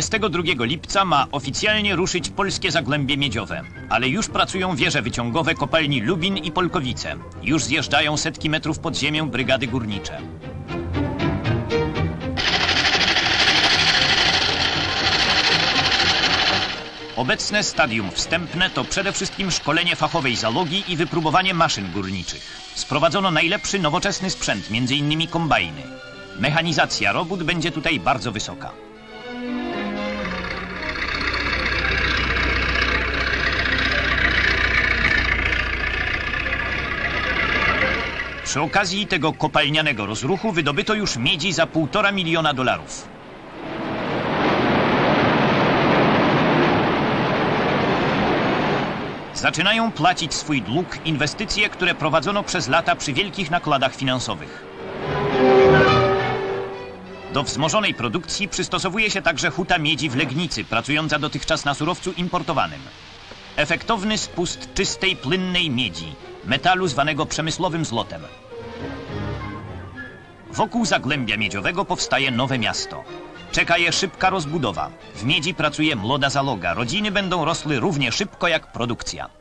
22 lipca ma oficjalnie ruszyć polskie Zagłębie Miedziowe, ale już pracują wieże wyciągowe kopalni Lubin i Polkowice. Już zjeżdżają setki metrów pod ziemię brygady górnicze. Obecne stadium wstępne to przede wszystkim szkolenie fachowej załogi i wypróbowanie maszyn górniczych. Sprowadzono najlepszy nowoczesny sprzęt, m.in. kombajny. Mechanizacja robót będzie tutaj bardzo wysoka. Przy okazji tego kopalnianego rozruchu wydobyto już miedzi za $1,5 miliona. Zaczynają płacić swój dług inwestycje, które prowadzono przez lata przy wielkich nakładach finansowych. Do wzmożonej produkcji przystosowuje się także huta miedzi w Legnicy, pracująca dotychczas na surowcu importowanym. Efektowny spust czystej, płynnej miedzi, metalu zwanego przemysłowym złotem. Wokół Zagłębia Miedziowego powstaje nowe miasto. Czeka je szybka rozbudowa. W miedzi pracuje młoda załoga. Rodziny będą rosły równie szybko jak produkcja.